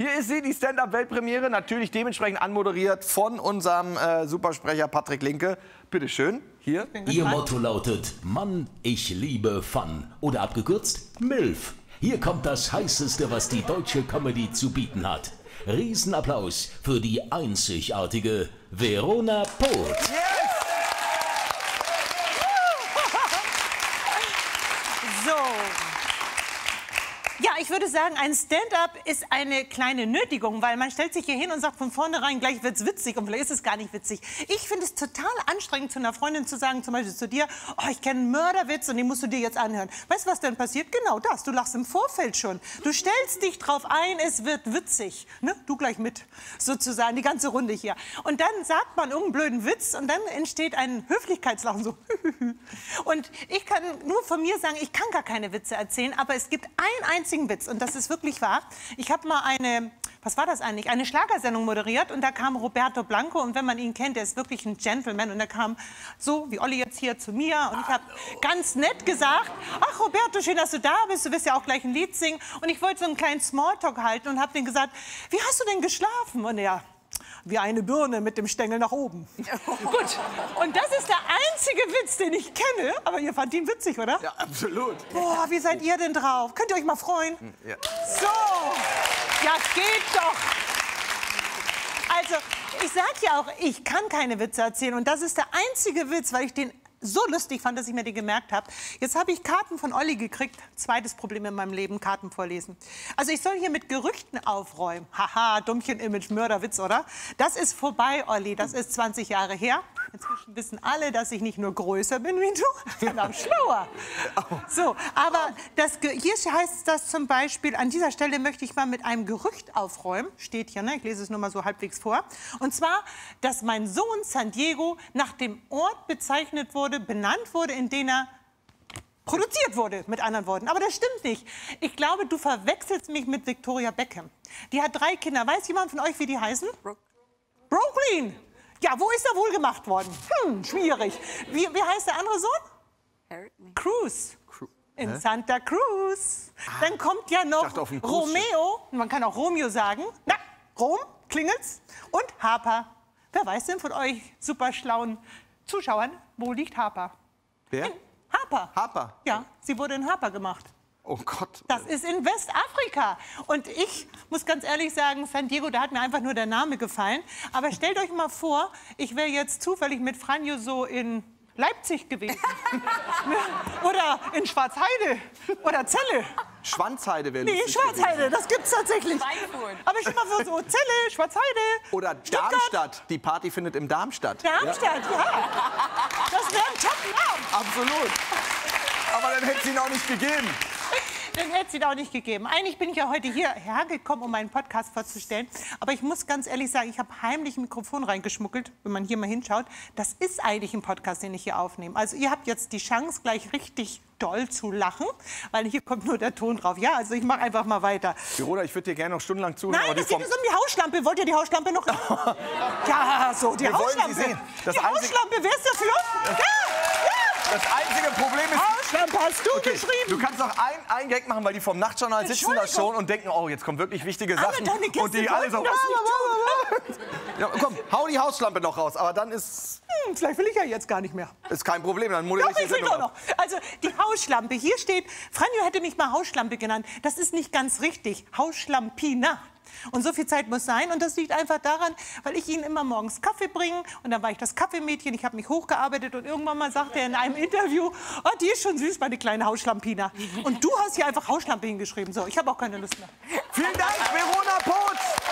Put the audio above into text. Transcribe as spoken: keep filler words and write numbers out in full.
Hier ist sie, die Stand-Up-Weltpremiere, natürlich dementsprechend anmoderiert von unserem äh, Supersprecher Patrick Linke. Bitte schön, hier. Ihr Motto lautet, Mann, ich liebe Fun. Oder abgekürzt, MILF. Hier kommt das Heißeste, was die deutsche Comedy zu bieten hat. Riesenapplaus für die einzigartige Verona Poth. Yes! So. Ja, ich würde sagen, ein Stand-up ist eine kleine Nötigung, weil man stellt sich hier hin und sagt von vornherein, gleich wird's witzig und vielleicht ist es gar nicht witzig. Ich finde es total anstrengend, zu einer Freundin zu sagen, zum Beispiel zu dir, oh, ich kenne einen Mörderwitz und den musst du dir jetzt anhören. Weißt du, was dann passiert? Genau das, du lachst im Vorfeld schon. Du stellst dich drauf ein, es wird witzig. Ne? Du gleich mit, sozusagen, die ganze Runde hier. Und dann sagt man irgendeinen blöden Witz und dann entsteht ein Höflichkeitslachen, so. Und ich kann nur von mir sagen, ich kann gar keine Witze erzählen, aber es gibt einen einzigen Witz und das ist wirklich wahr. Ich habe mal eine, was war das eigentlich, eine Schlagersendung moderiert und da kam Roberto Blanco und wenn man ihn kennt, der ist wirklich ein Gentleman und er kam so wie Olli jetzt hier zu mir und ich habe ganz nett gesagt, ach Roberto, schön, dass du da bist, du wirst ja auch gleich ein Lied singen und ich wollte so einen kleinen Smalltalk halten und habe den gesagt, wie hast du denn geschlafen? Und er, wie eine Birne mit dem Stängel nach oben. Gut, und das ist der einzige Witz, den ich kenne. Aber ihr fand ihn witzig, oder? Ja, absolut. Boah, wie seid ihr denn drauf? Könnt ihr euch mal freuen? Ja. So, ja, geht doch. Also, ich sag ja auch, ich kann keine Witze erzählen. Und das ist der einzige Witz, weil ich den so lustig fand, dass ich mir die gemerkt habe. Jetzt habe ich Karten von Olli gekriegt. Zweites Problem in meinem Leben, Karten vorlesen. Also ich soll hier mit Gerüchten aufräumen. Haha, Dummchen-Image, Mörderwitz, oder? Das ist vorbei, Olli. Das ist zwanzig Jahre her. Inzwischen wissen alle, dass ich nicht nur größer bin wie du, sondern auch schlauer. So, aber das, hier heißt das zum Beispiel, an dieser Stelle möchte ich mal mit einem Gerücht aufräumen. Steht hier, ne? Ich lese es nur mal so halbwegs vor. Und zwar, dass mein Sohn San Diego nach dem Ort bezeichnet wurde, benannt wurde, in dem er produziert wurde, mit anderen Worten. Aber das stimmt nicht. Ich glaube, du verwechselst mich mit Victoria Beckham. Die hat drei Kinder. Weiß jemand von euch, wie die heißen? Bro Brooklyn. Ja, wo ist er wohl gemacht worden? Hm, schwierig. Wie, wie heißt der andere Sohn? Cruz. In Hä? Santa Cruz. Ah, dann kommt ja noch Romeo. Man kann auch Romeo sagen. Na, Rom, klingelt's. Und Harper. Wer weiß denn von euch super schlauen Zuschauern, wo liegt Harper? Wer? In Harper. Harper? Ja, sie wurde in Harper gemacht. Oh Gott. Das ist in Westafrika. Und ich muss ganz ehrlich sagen, San Diego, da hat mir einfach nur der Name gefallen. Aber stellt euch mal vor, ich wäre jetzt zufällig mit Franjo so in Leipzig gewesen. Oder in Schwarzheide. Oder Celle. Schwanzheide wäre Nee, lustig Schwarzheide, gewesen. das gibt's tatsächlich. Aber ich immer so, so Celle, Schwarzheide. Oder Stuttgart. Darmstadt. Die Party findet im Darmstadt. Darmstadt, ja. ja. Das wäre ein Top-Name. Absolut. Aber dann hätte es ihn auch nicht gegeben. Dann hätte es ihn auch nicht gegeben. Eigentlich bin ich ja heute hierher gekommen, um meinen Podcast vorzustellen. Aber ich muss ganz ehrlich sagen, ich habe heimlich ein Mikrofon reingeschmuggelt, wenn man hier mal hinschaut. Das ist eigentlich ein Podcast, den ich hier aufnehme. Also ihr habt jetzt die Chance, gleich richtig doll zu lachen, weil hier kommt nur der Ton drauf. Ja, also ich mache einfach mal weiter. Verona, ich würde dir gerne noch stundenlang zuhören. Nein, es geht jetzt um die Hausschlampe. Wollt ihr die Hausschlampe noch? Ja, so, die Wir wollen Hausschlampe. sie sehen. Das die einzige- Hausschlampe, wer ist dafür? Ja, ja. Das einzige Problem ist... Hausschlampe hast du Okay, geschrieben. du kannst noch ein, ein Gag machen, weil die vom Nachtjournal sitzen da schon und denken, oh, jetzt kommen wirklich wichtige Alle Sachen. deine Gäste Und die alle so... wollten das nicht Ja, komm, hau die Hausschlampe noch raus. Aber dann ist... Hm, vielleicht will ich ja jetzt gar nicht mehr. Ist kein Problem, dann moderiere Doch, ich die ich will Sendung doch ab. noch. Also die Hausschlampe. Hier steht, Franjo hätte mich mal Hausschlampe genannt. Das ist nicht ganz richtig. Hausschlampina. Und so viel Zeit muss sein. Und das liegt einfach daran, weil ich ihnen immer morgens Kaffee bringe. Und dann war ich das Kaffeemädchen. Ich habe mich hochgearbeitet. Und irgendwann mal sagte er in einem Interview, oh, die ist schon süß, meine kleine Hausschlampina. Und du hast hier einfach Hausschlampe hingeschrieben. So, ich habe auch keine Lust mehr. Vielen Dank, Verona Poth.